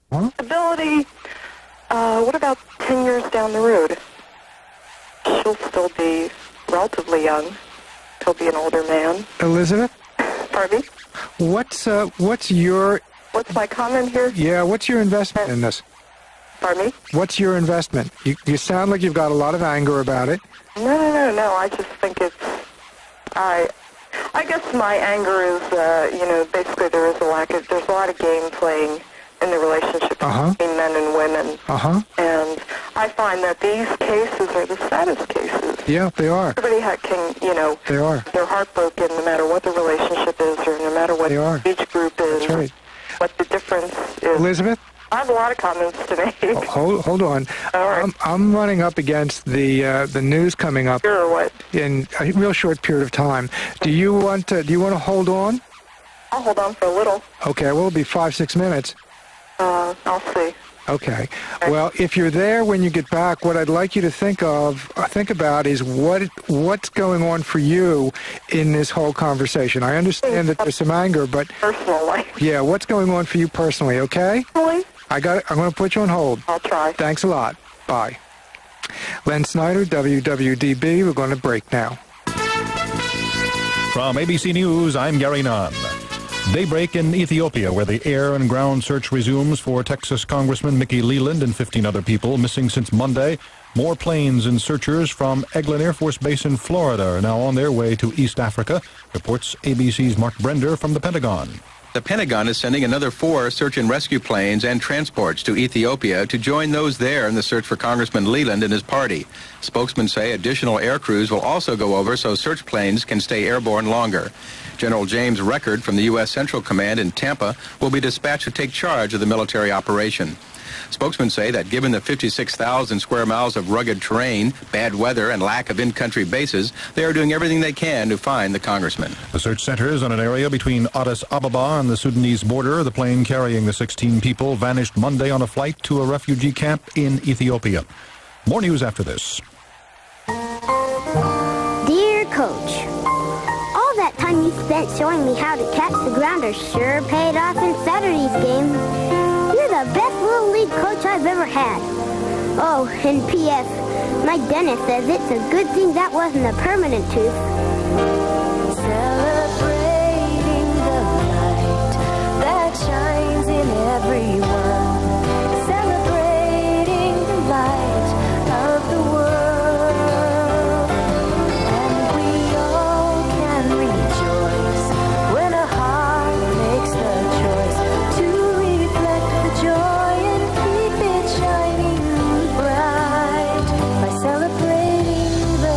Huh? Ability, what about 10 years down the road? She'll still be relatively young. He'll be an older man. Elizabeth? Pardon me? What's your... What's my comment here? Yeah, what's your investment in this? Pardon me? What's your investment? You sound like you've got a lot of anger about it. No. I just think it's... I guess my anger is, basically there's a lot of game playing in the relationship between men and women. And I find that these cases are the saddest cases. Yeah, they are. Everybody can, They are. They're heartbroken no matter what the relationship is or no matter what each group is. That's right. What the difference is. Elizabeth? I have a lot of comments to make. Hold on. All right. I'm running up against the news coming up in a real short period of time. Do you want to hold on? I'll hold on for a little. Okay, well, it'll be 5-6 minutes. I'll see. Okay. Well, if you're there when you get back, what I'd like you to think about is what's going on for you in this whole conversation. I understand that there's some anger, but personal life. Yeah, what's going on for you personally? Okay. Personally? I got it. I'm going to put you on hold. I'll try. Thanks a lot. Bye. Len Snyder, WWDB. We're going to break now. From ABC News, I'm Gary Nunn. Daybreak in Ethiopia, where the air and ground search resumes for Texas Congressman Mickey Leland and 15 other people missing since Monday. More planes and searchers from Eglin Air Force Base in Florida are now on their way to East Africa, reports ABC's Mark Brender from the Pentagon. The Pentagon is sending another 4 search and rescue planes and transports to Ethiopia to join those there in the search for Congressman Leland and his party. Spokesmen say additional air crews will also go over so search planes can stay airborne longer. General James Record from the U.S. Central Command in Tampa will be dispatched to take charge of the military operation. Spokesmen say that given the 56,000 square miles of rugged terrain, bad weather, and lack of in-country bases, they are doing everything they can to find the congressman. The search centers on an area between Addis Ababa and the Sudanese border. The plane carrying the 16 people vanished Monday on a flight to a refugee camp in Ethiopia. More news after this. Dear Coach, all that time you spent showing me how to catch the grounder sure paid off in Saturday's game. You're the best Little League coach I've ever had. Oh, and P.S., my dentist says it's a good thing that wasn't a permanent tooth. Celebrating the light that shines in everyone. Celebrating the light of the world. And we all can rejoice when a heart makes the choice to reflect the joy and keep it shining bright by celebrating the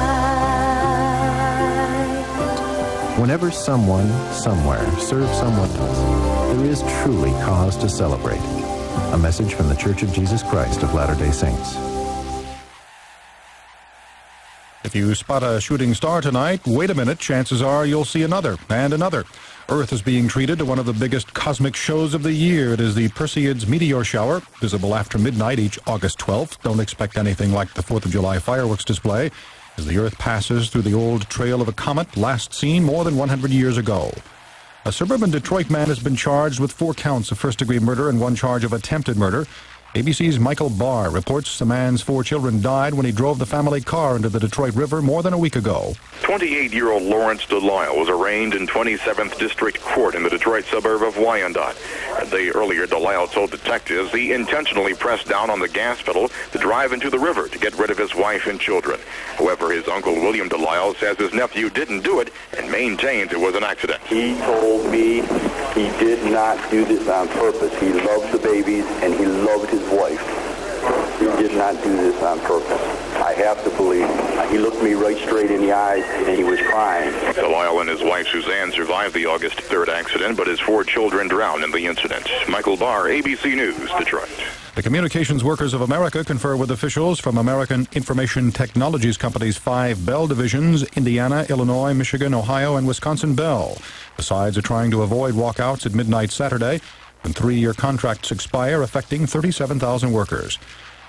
light. Whenever someone, somewhere, serves someone else, there is truly cause to celebrate. A message from the Church of Jesus Christ of Latter-day Saints. If you spot a shooting star tonight, wait a minute, chances are you'll see another and another. Earth is being treated to one of the biggest cosmic shows of the year. It is the Perseids meteor shower, visible after midnight each August 12th. Don't expect anything like the 4th of July fireworks display as the Earth passes through the old trail of a comet last seen more than 100 years ago. A suburban Detroit man has been charged with 4 counts of first-degree murder and 1 charge of attempted murder. ABC's Michael Barr reports the man's 4 children died when he drove the family car into the Detroit River more than a week ago. 28-year-old Lawrence DeLisle was arraigned in 27th District Court in the Detroit suburb of Wyandotte. A day earlier, DeLisle told detectives he intentionally pressed down on the gas pedal to drive into the river to get rid of his wife and children. However, his uncle William DeLisle says his nephew didn't do it and maintains it was an accident. He told me he did not do this on purpose. He loved the babies and he loved his wife. He did not do this on purpose. I have to believe him. He looked me right straight in the eyes and he was crying. DeLisle and his wife Suzanne survived the August 3rd accident, but his 4 children drowned in the incident. Michael Barr, ABC News, Detroit. The Communications Workers of America confer with officials from American Information Technologies Company's 5 Bell divisions, Indiana, Illinois, Michigan, Ohio, and Wisconsin Bell. The sides are trying to avoid walkouts at midnight Saturday when 3-year contracts expire, affecting 37,000 workers.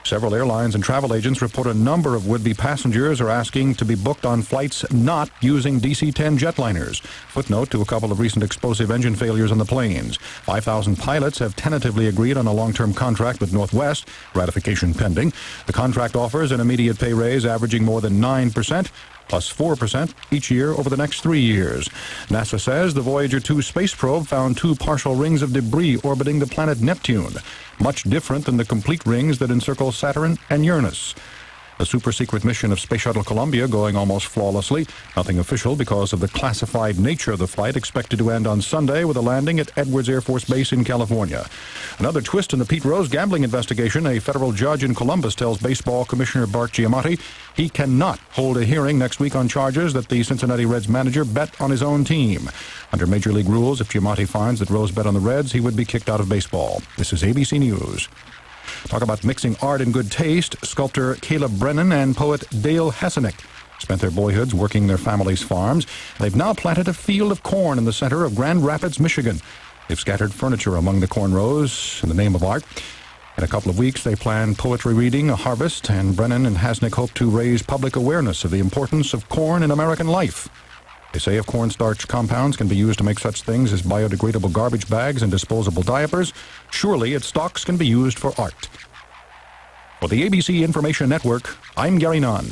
Several airlines and travel agents report a number of would-be passengers are asking to be booked on flights not using DC-10 jetliners. Footnote to a couple of recent explosive engine failures on the planes. 5,000 pilots have tentatively agreed on a long-term contract with Northwest, ratification pending. The contract offers an immediate pay raise averaging more than 9%, plus 4% each year over the next 3 years. NASA says the Voyager 2 space probe found 2 partial rings of debris orbiting the planet Neptune, much different than the complete rings that encircle Saturn and Uranus. A super-secret mission of Space Shuttle Columbia going almost flawlessly. Nothing official because of the classified nature of the flight, expected to end on Sunday with a landing at Edwards Air Force Base in California. Another twist in the Pete Rose gambling investigation. A federal judge in Columbus tells Baseball Commissioner Bart Giamatti he cannot hold a hearing next week on charges that the Cincinnati Reds manager bet on his own team. Under Major League rules, if Giamatti finds that Rose bet on the Reds, he would be kicked out of baseball. This is ABC News. Talk about mixing art and good taste. Sculptor Caleb Brennan and poet Dale Hesenick spent their boyhoods working their family's farms. They've now planted a field of corn in the center of Grand Rapids, Michigan. They've scattered furniture among the corn rows in the name of art. In a couple of weeks, they plan poetry reading, a harvest, and Brennan and Hesenick hope to raise public awareness of the importance of corn in American life. They say if cornstarch compounds can be used to make such things as biodegradable garbage bags and disposable diapers, surely its stalks can be used for art. For the ABC Information Network, I'm Gary Nunn.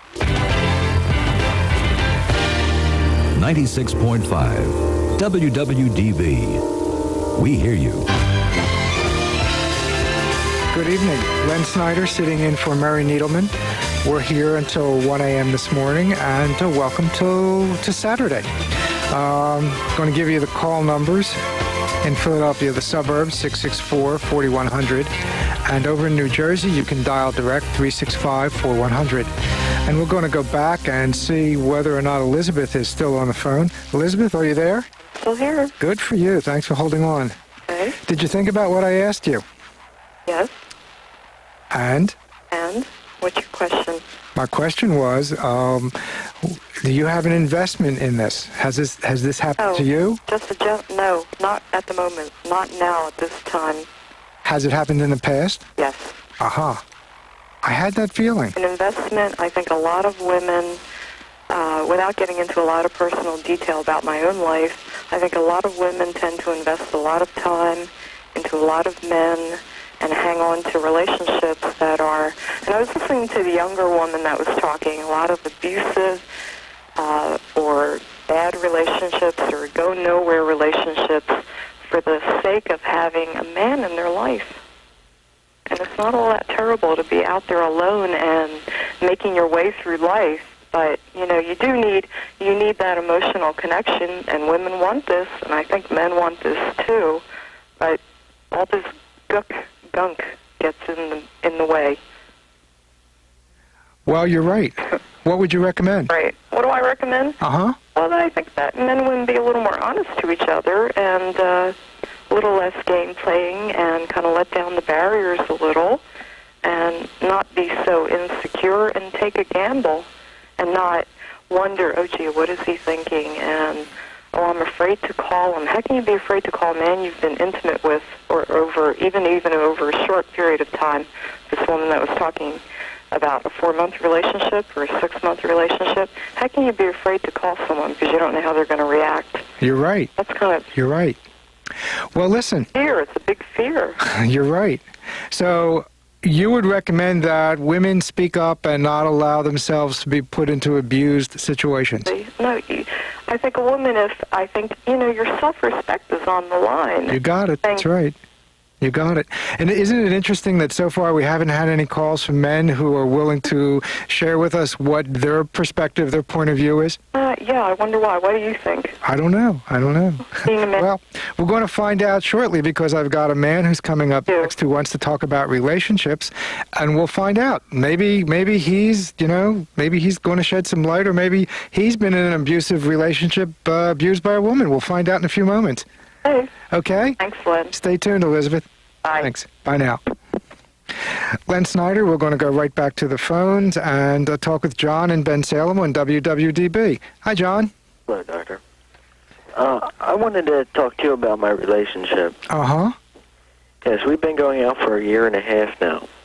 96.5 WWDB. We hear you. Good evening. Len Snyder sitting in for Mary Needleman. We're here until 1 a.m. this morning, and welcome to Saturday. Going to give you the call numbers. In Philadelphia, the suburbs, 664-4100. And over in New Jersey, you can dial direct 365-4100. And we're going to go back and see whether or not Elizabeth is still on the phone. Elizabeth, are you there? Still here. Good for you. Thanks for holding on. Okay. Did you think about what I asked you? Yes. And? And? What's your question? My question was, do you have an investment in this? Has this happened to you? No, not at the moment. Not now at this time. Has it happened in the past? Yes. Aha. I had that feeling. An investment, I think a lot of women, without getting into a lot of personal detail about my own life, I think a lot of women tend to invest a lot of time into a lot of men and hang on to relationships that are, and I was listening to the younger woman that was talking, a lot of abusive or bad relationships or go-nowhere relationships for the sake of having a man in their life. And it's not all that terrible to be out there alone and making your way through life, but, you know, you need that emotional connection, and women want this, and I think men want this too, but all this gunk gets in the way. Well, you're right. What would you recommend? Right. What do I recommend? Uh-huh. Well, I think that men and women be a little more honest to each other and a little less game playing and kind of let down the barriers a little and not be so insecure and take a gamble and not wonder, oh, gee, what is he thinking? And, oh, I'm afraid to call him. How can you be afraid to call a man you've been intimate with or even over a short period of time? This woman that was talking about a 4-month relationship or a 6-month relationship, how can you be afraid to call someone because you don't know how they're going to react? You're right. That's kind of... You're right. Well, listen. Fear. It's a big fear. You're right. So you would recommend that women speak up and not allow themselves to be put into abused situations? No, I think a woman, your self-respect is on the line. You got it. That's right. You got it. And isn't it interesting that so far we haven't had any calls from men who are willing to share with us what their perspective, their point of view is? Yeah, I wonder why. What do you think? I don't know. Being a man. Well, we're going to find out shortly because I've got a man who's coming up next who wants to talk about relationships, and we'll find out. Maybe he's going to shed some light, or maybe he's been in an abusive relationship, abused by a woman. We'll find out in a few moments. Hey. Okay? Thanks, Len. Stay tuned, Elizabeth. Bye. Thanks. Bye now. Len Snyder, we're going to go right back to the phones and talk with John in Ben Salem on WWDB. Hi, John. Hello, Doctor. I wanted to talk to you about my relationship. Uh-huh. Yes, we've been going out for 1.5 years now.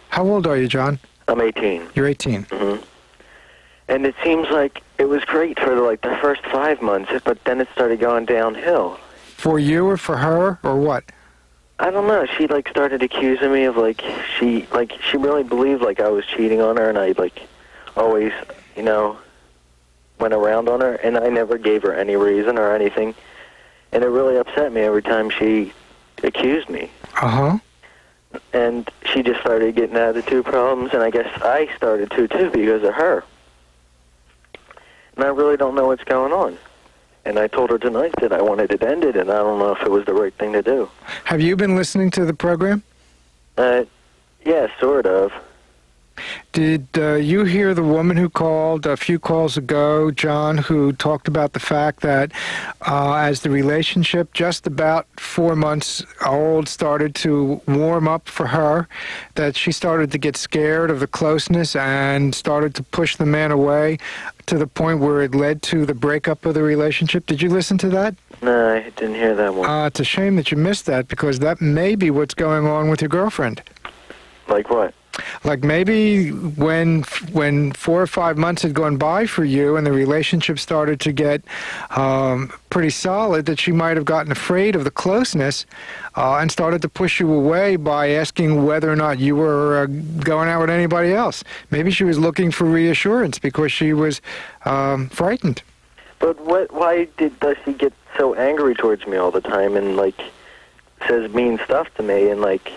How old are you, John? I'm 18. You're 18. Mm-hmm. And it seems like it was great for like the first 5 months, but then it started going downhill. For you or for her or what? I don't know. She like started accusing me of she really believed like I was cheating on her, and I like always, went around on her, and I never gave her any reason or anything. And it really upset me every time she accused me. Uh-huh. And she just started getting attitude problems, and I guess I started to too because of her. And I really don't know what's going on. And I told her tonight that I wanted it ended, and I don't know if it was the right thing to do. Have you been listening to the program? Yeah, sort of. Did you hear the woman who called a few calls ago, John, who talked about the fact that as the relationship just about 4 months old started to warm up for her, that she started to get scared of the closeness and started to push the man away to the point where it led to the breakup of the relationship? Did you listen to that? No, I didn't hear that one. It's a shame that you missed that, because that may be what's going on with your girlfriend. Like what? Like maybe when 4 or 5 months had gone by for you and the relationship started to get pretty solid, that she might have gotten afraid of the closeness and started to push you away by asking whether or not you were going out with anybody else. Maybe she was looking for reassurance because she was frightened. But why does she get so angry towards me all the time and like says mean stuff to me and like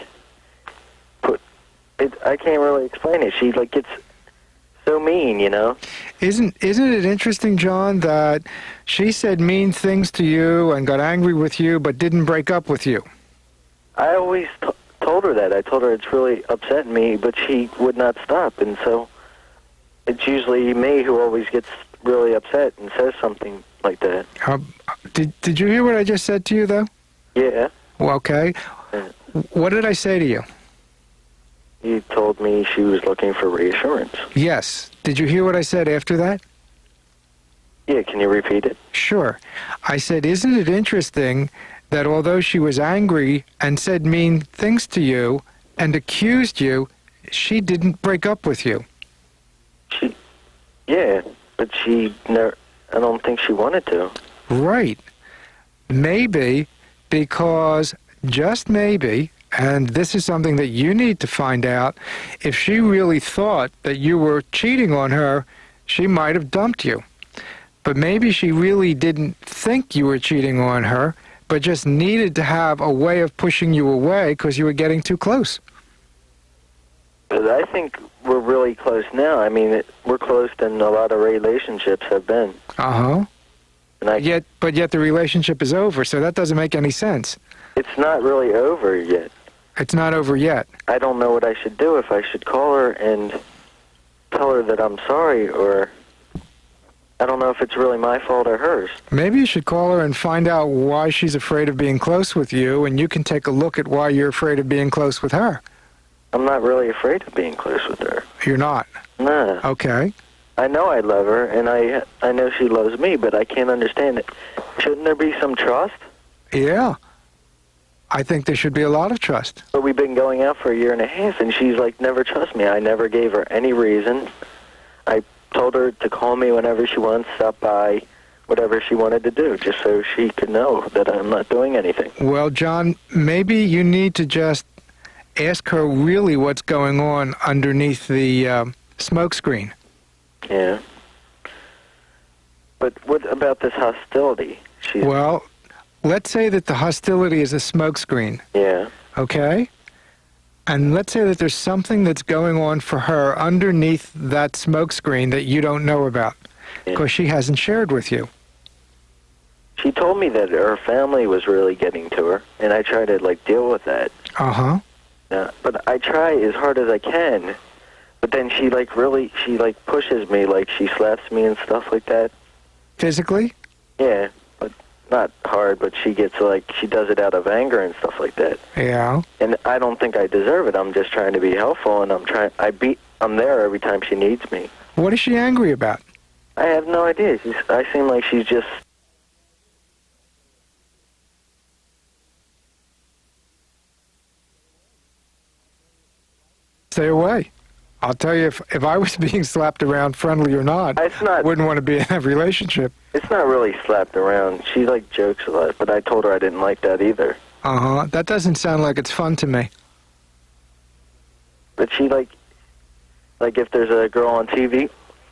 I can't really explain it. She like gets so mean, Isn't it interesting, John, that she said mean things to you and got angry with you, but didn't break up with you? I always told her that. I told her it's really upsetting me, but she would not stop, and so it's usually me who always gets really upset and says something like that. Did you hear what I just said to you, though? Yeah. Well, okay. What did I say to you? You told me she was looking for reassurance. Yes. Did you hear what I said after that? Yeah, can you repeat it? Sure. I said, isn't it interesting that although she was angry and said mean things to you and accused you, she didn't break up with you? Yeah, but I don't think she wanted to. Right. Maybe because, just maybe, and this is something that you need to find out, if she really thought that you were cheating on her, she might have dumped you. But maybe she really didn't think you were cheating on her, but just needed to have a way of pushing you away because you were getting too close. But I think we're really close now. I mean, we're close than a lot of relationships have been. Uh-huh. But yet the relationship is over, so that doesn't make any sense. It's not really over yet. It's not over yet. I don't know what I should do, if I should call her and tell her that I'm sorry, or I don't know if it's really my fault or hers. Maybe you should call her and find out why she's afraid of being close with you, and you can take a look at why you're afraid of being close with her. I'm not really afraid of being close with her. You're not? No. Okay. I know I love her, and I know she loves me, but I can't understand it. Shouldn't there be some trust? Yeah. I think there should be a lot of trust. But we've been going out for 1.5 years, and she's like, never trust me. I never gave her any reason. I told her to call me whenever she wants, stop by, whatever she wanted to do, just so she could know that I'm not doing anything. Well, John, maybe you need to just ask her really what's going on underneath the smoke screen. Yeah. But what about this hostility? Well, let's say that the hostility is a smokescreen. Yeah. Okay? And let's say that there's something that's going on for her underneath that smokescreen that you don't know about, because she hasn't shared with you. She told me that her family was really getting to her, and I try to, deal with that. Uh-huh. But I try as hard as I can, but then she, pushes me, she slaps me and stuff like that. Physically? Yeah, but not hard, but she gets, she does it out of anger and stuff like that. Yeah. And I don't think I deserve it. I'm just trying to be helpful, and I'm there every time she needs me. What is she angry about? I have no idea. I seem like she's just... Stay away. I'll tell you, if I was being slapped around, friendly or not, I wouldn't want to be in a relationship. It's not really slapped around. She, like, jokes a lot, but I told her I didn't like that either. Uh-huh. That doesn't sound like it's fun to me. But she, like if there's a girl on TV,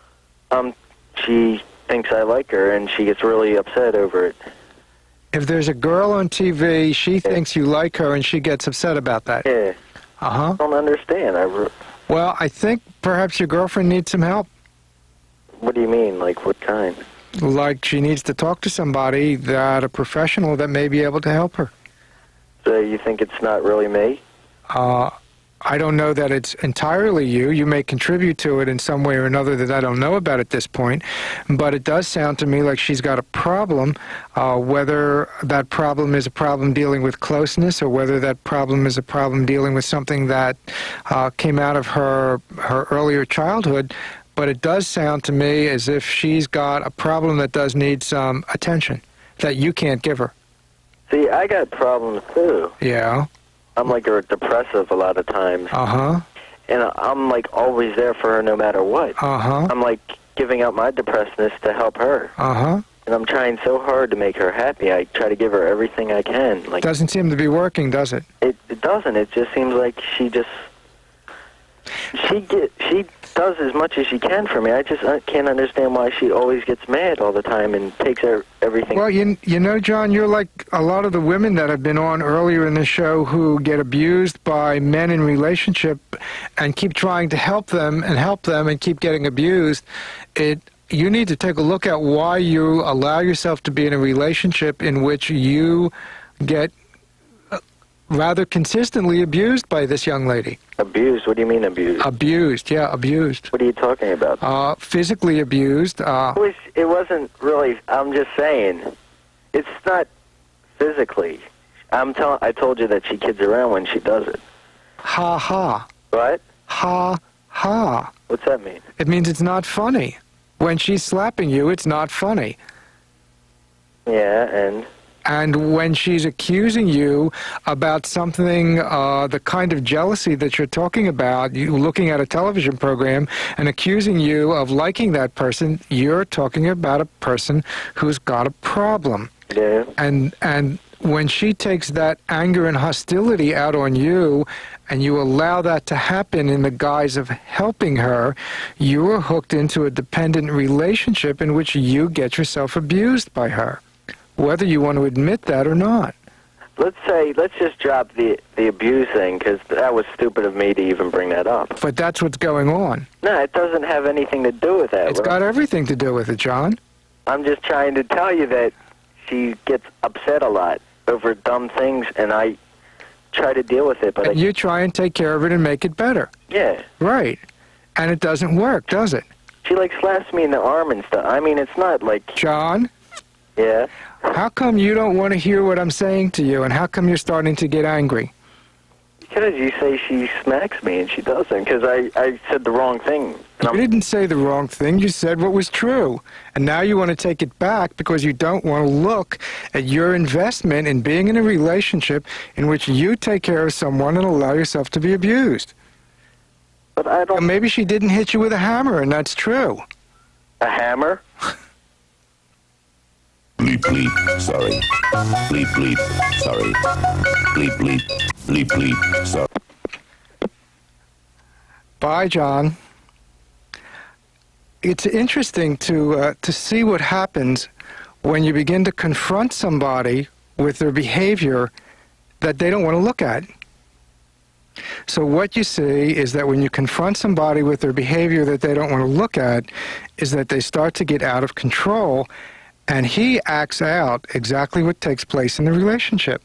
she thinks I like her, and she gets really upset over it. If there's a girl on TV, she thinks you like her, and she gets upset about that. Yeah. Uh-huh. I don't understand. Well, I think perhaps your girlfriend needs some help. What do you mean? Like, what kind? Like she needs to talk to somebody, a professional that may be able to help her. So you think it's not really me? I don't know that it's entirely you. You may contribute to it in some way or another that I don't know about at this point. But it does sound to me like she's got a problem, whether that problem is a problem dealing with closeness or whether that problem is a problem dealing with something that came out of her earlier childhood. But it does sound to me as if she's got a problem that does need some attention that you can't give her. See, I got problems too. Yeah. I'm like depressive a lot of times. Uh-huh. And I'm like always there for her no matter what. Uh-huh. I'm like giving up my depressedness to help her. Uh-huh. And I'm trying so hard to make her happy. I try to give her everything I can. Like, doesn't seem to be working, does it? It doesn't. It just seems like she does as much as she can for me. I can't understand why she always gets mad all the time and takes everything. Well, you know, John, you're like a lot of the women that have been on earlier in the show who get abused by men in relationship and keep trying to help them and keep getting abused. You need to take a look at why you allow yourself to be in a relationship in which you get rather consistently abused by this young lady. Abused? What do you mean abused? Abused, yeah, abused. What are you talking about? Physically abused. It wasn't really, I'm just saying, it's not physically. I told you that she kids around when she does it. Ha ha. What? Ha ha. What's that mean? It means it's not funny. When she's slapping you, it's not funny. Yeah, and when she's accusing you about something, the kind of jealousy that you're talking about, you looking at a television program and accusing you of liking that person, you're talking about a person who's got a problem. Yeah. And when she takes that anger and hostility out on you, and you allow that to happen in the guise of helping her, you are hooked into a dependent relationship in which you get yourself abused by her, whether you want to admit that or not. Let's just drop the abuse thing, because that was stupid of me to even bring that up. But that's what's going on. No, it doesn't have anything to do with that. It's got everything to do with it, John. I'm just trying to tell you that she gets upset a lot over dumb things, and I try to deal with it. But you try and take care of it and make it better. Yeah. Right. And it doesn't work, does it? She, like, slaps me in the arm and stuff. I mean, it's not like... John? Yeah? How come you don't want to hear what I'm saying to you, and how come you're starting to get angry? Because you say she smacks me, and she doesn't, because I said the wrong thing. You didn't say the wrong thing. You said what was true. And now you want to take it back because you don't want to look at your investment in being in a relationship in which you take care of someone and allow yourself to be abused. But I don't... Maybe she didn't hit you with a hammer, and that's true. A hammer? Bleep, bleep, sorry. Bleep, bleep, sorry. Bleep, bleep, bleep, bleep, sorry. Bye, John. It's interesting to see what happens when you begin to confront somebody with their behavior that they don't want to look at. So what you see is that when you confront somebody with their behavior that they don't want to look at, is that they start to get out of control, and he acts out exactly what takes place in the relationship.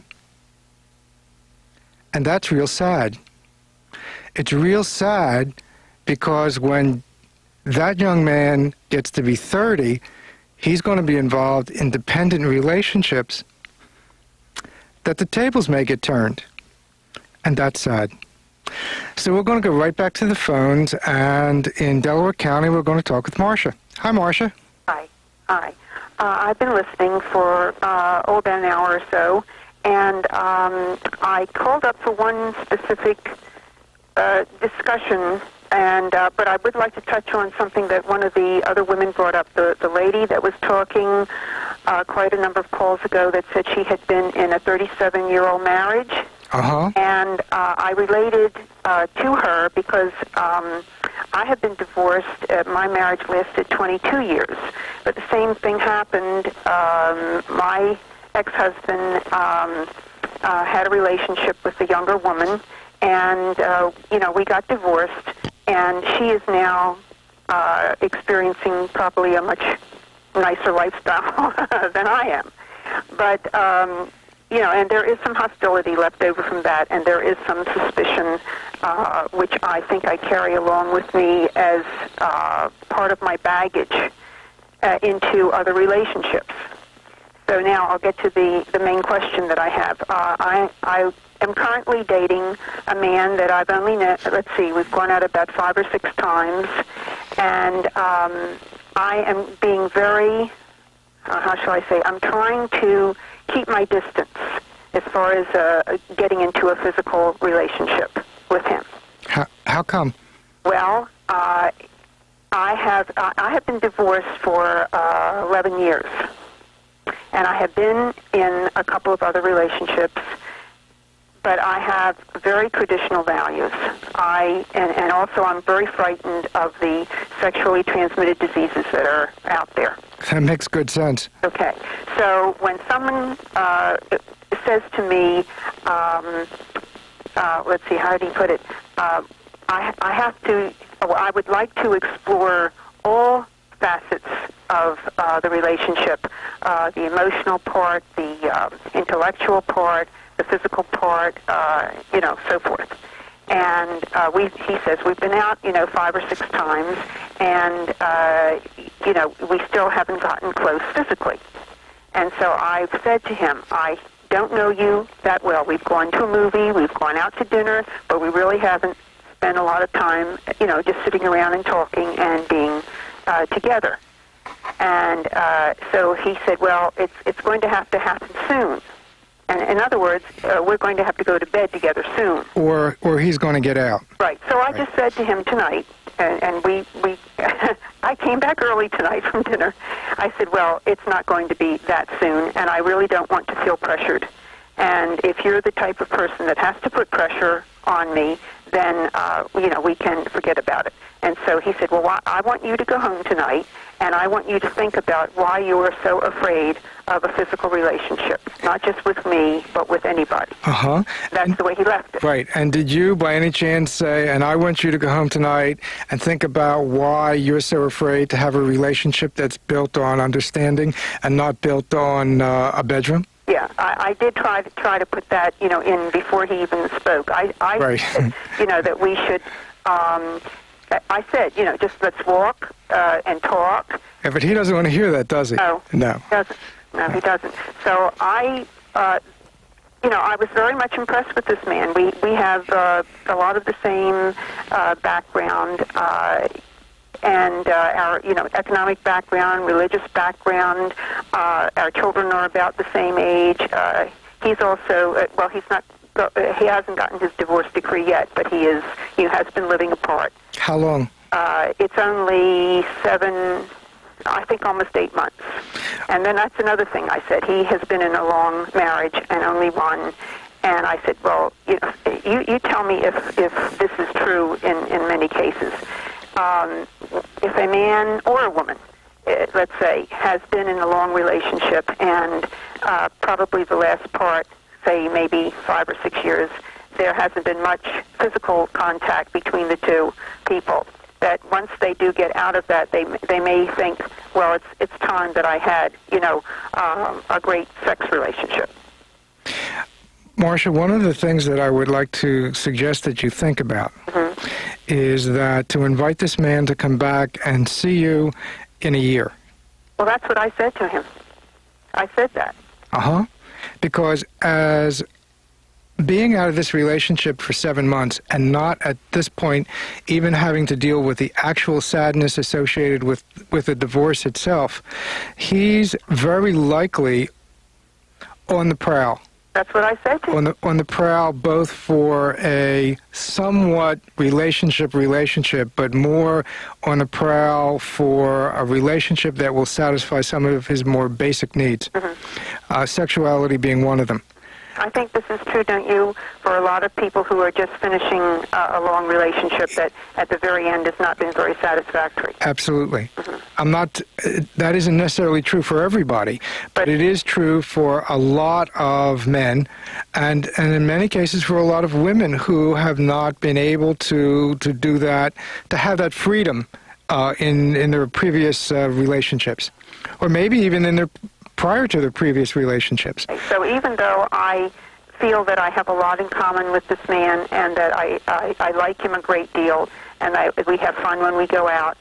And that's real sad. It's real sad because when that young man gets to be 30, he's going to be involved in dependent relationships that the tables may get turned. And that's sad. So we're going to go right back to the phones, and in Delaware County, we're going to talk with Marcia. Hi, Marcia. Hi. I've been listening for about an hour or so, and I called up for one specific discussion, but I would like to touch on something that one of the other women brought up. The lady that was talking quite a number of calls ago that said she had been in a 37-year-old marriage. Uh-huh. And I related to her because I have been divorced. My marriage lasted 22 years. But the same thing happened. My ex-husband had a relationship with a younger woman, and, we got divorced, and she is now experiencing probably a much nicer lifestyle than I am. But, and there is some hostility left over from that, and there is some suspicion, which I think I carry along with me as part of my baggage into other relationships. So now I'll get to the main question that I have. I am currently dating a man that I've only we've gone out about 5 or 6 times, and I am being very, how shall I say, I'm trying to keep my distance as far as getting into a physical relationship with him. How come? Well, I have been divorced for 11 years, and I have been in a couple of other relationships, but I have very traditional values. And also I'm very frightened of the sexually transmitted diseases that are out there. That makes good sense. Okay. So when someone says to me, let's see, how do you put it? I would like to explore all facets of the relationship, the emotional part, the intellectual part, the physical part, so forth. And he says, we've been out, 5 or 6 times, and, we still haven't gotten close physically. And so I've said to him, I don't know you that well. We've gone to a movie, we've gone out to dinner, but we really haven't spent a lot of time, just sitting around and talking and being together. And so he said, well, it's going to have to happen soon. And in other words, we're going to have to go to bed together soon. Or he's going to get out. Right. So I just said to him tonight, and we I came back early tonight from dinner. I said, well, it's not going to be that soon, and I really don't want to feel pressured. And if you're the type of person that has to put pressure on me, then, we can forget about it. And so he said, well, I want you to go home tonight, and I want you to think about why you are so afraid of a physical relationship, not just with me, but with anybody. Uh-huh. That's the way he left it. Right. And did you, by any chance, say, and I want you to go home tonight and think about why you're so afraid to have a relationship that's built on understanding and not built on a bedroom? Yeah, I did try to put that, in before he even spoke. I right. said, that we should, I said, just let's walk and talk. Yeah, but he doesn't want to hear that, does he? No. No. He doesn't. No, he doesn't. So I was very much impressed with this man. We have a lot of the same background, and our, economic background, religious background. Our children are about the same age. He's also, he hasn't gotten his divorce decree yet, but he has been living apart. How long? It's only 7, I think almost 8 months. And then that's another thing I said. He has been in a long marriage and only one. And I said, well, you tell me if this is true in many cases. If a man or a woman, let's say, has been in a long relationship and probably the last part, say maybe 5 or 6 years, there hasn't been much physical contact between the two people, that once they do get out of that, they may think, well, it's time that I had, a great sex relationship. Marcia, one of the things that I would like to suggest that you think about is that to invite this man to come back and see you in a year. Well, that's what I said to him. I said that. Uh-huh. Because as being out of this relationship for 7 months and not at this point even having to deal with the actual sadness associated with the divorce itself, he's very likely on the prowl. That's what I said to him. On the prowl, both for a somewhat relationship, but more on the prowl for a relationship that will satisfy some of his more basic needs, sexuality being one of them. I think this is true, don't you, for a lot of people who are just finishing a long relationship that at the very end has not been very satisfactory. Absolutely. That isn't necessarily true for everybody, but it is true for a lot of men and in many cases for a lot of women who have not been able to do that, to have that freedom in their previous relationships, or maybe even in their prior to their previous relationships. So even though I feel that I have a lot in common with this man and that I like him a great deal and we have fun when we go out,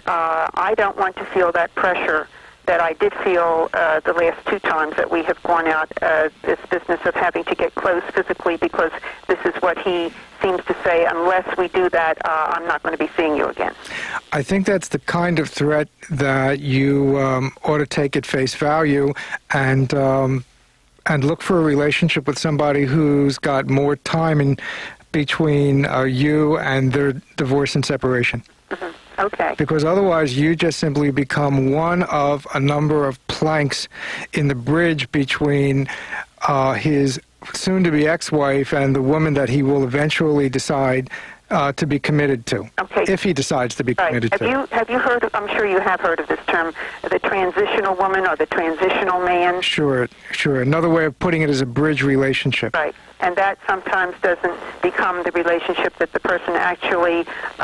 I don't want to feel that pressure that I did feel the last 2 times that we have gone out, this business of having to get close physically, because this is what he seems to say, unless we do that, I'm not going to be seeing you again. I think that's the kind of threat that you ought to take at face value and look for a relationship with somebody who's got more time in between you and their divorce and separation. Okay. Because otherwise you just simply become one of a number of planks in the bridge between his soon-to-be ex-wife and the woman that he will eventually decide to be committed to, if he decides to be committed to. Have you heard, I'm sure you have heard of this term, the transitional woman or the transitional man? Sure. Another way of putting it is a bridge relationship. Right. And that sometimes doesn't become the relationship that the person actually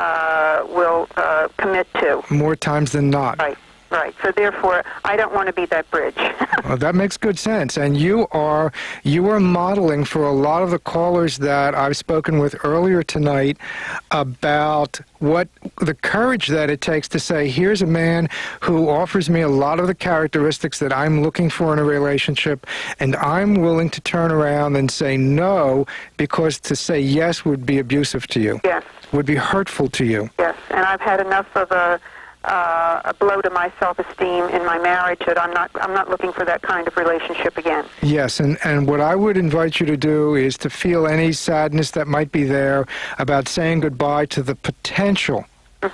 will commit to. More times than not. Right. So therefore, I don't want to be that bridge. Well, that makes good sense. And you are modeling for a lot of the callers that I've spoken with earlier tonight about what the courage that it takes to say, here's a man who offers me a lot of the characteristics that I'm looking for in a relationship, and I'm willing to turn around and say no, because to say yes would be abusive to you. Yes. Would be hurtful to you. Yes. And I've had enough of a blow to my self-esteem in my marriage that I'm not looking for that kind of relationship again. Yes, and what I would invite you to do is to feel any sadness that might be there about saying goodbye to the potential,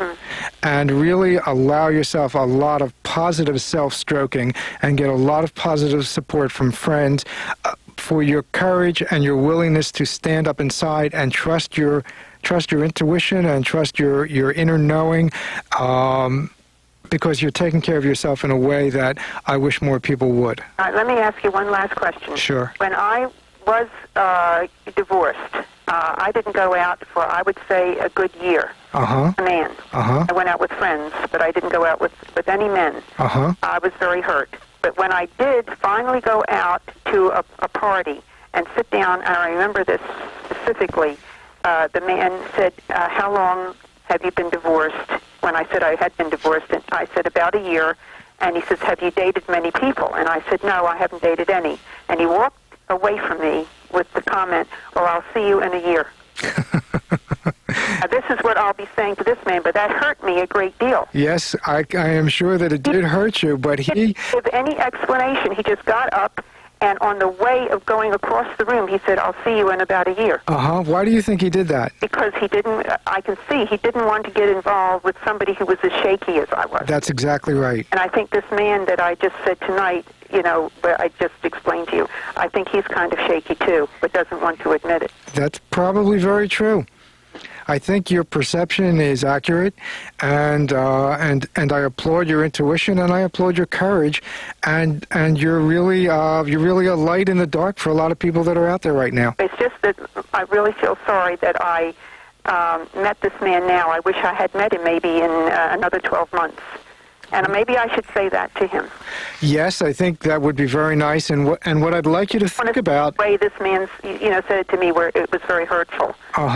and really allow yourself a lot of positive self-stroking and get a lot of positive support from friends for your courage and your willingness to stand up inside and trust your intuition and trust your inner knowing, because you're taking care of yourself in a way that I wish more people would. All right, let me ask you one last question. Sure. When I was divorced, I didn't go out for, I would say, a good year. A man. I went out with friends, but I didn't go out with any men. I was very hurt. But when I did finally go out to a party and sit down, and I remember this specifically, the man said, how long have you been divorced? When I said I had been divorced, and I said about a year. And he says, have you dated many people? And I said, no, I haven't dated any. And he walked away from me with the comment, well, I'll see you in a year. This is what I'll be saying to this man, but that hurt me a great deal. Yes, I am sure that it did hurt you, but he didn't give any explanation. He just got up, and on the way of going across the room, he said, I'll see you in about a year. Why do you think he did that? Because he didn't, I can see, he didn't want to get involved with somebody who was as shaky as I was. That's exactly right. And I think this man that I just said tonight, you know, where I just explained to you, I think he's kind of shaky too, but doesn't want to admit it. That's probably very true. I think your perception is accurate, and I applaud your intuition, and I applaud your courage, and you're really a light in the dark for a lot of people that are out there right now. It's just that I really feel sorry that I met this man now. I wish I had met him maybe in another 12 months. And maybe I should say that to him. Yes, I think that would be very nice. And what I'd like you to think about, the way this man, said it to me, where it was very hurtful.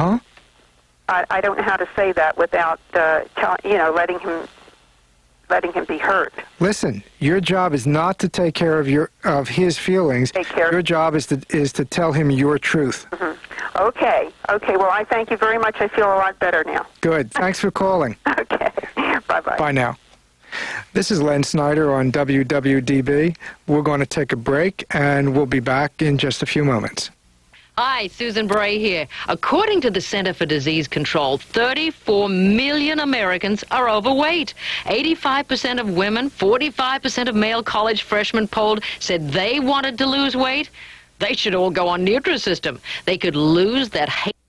I don't know how to say that without, letting him be hurt. Listen, your job is not to take care of his feelings. Your job is to tell him your truth. Okay. Well, I thank you very much. I feel a lot better now. Good. Thanks for calling. Okay. Bye-bye. Bye now. This is Len Snyder on WWDB. We're going to take a break, and we'll be back in just a few moments. Hi, Susan Bray here. According to the Center for Disease Control, 34 million Americans are overweight. 85% of women, 45% of male college freshmen polled said they wanted to lose weight. They should all go on Nutrisystem. They could lose that hate.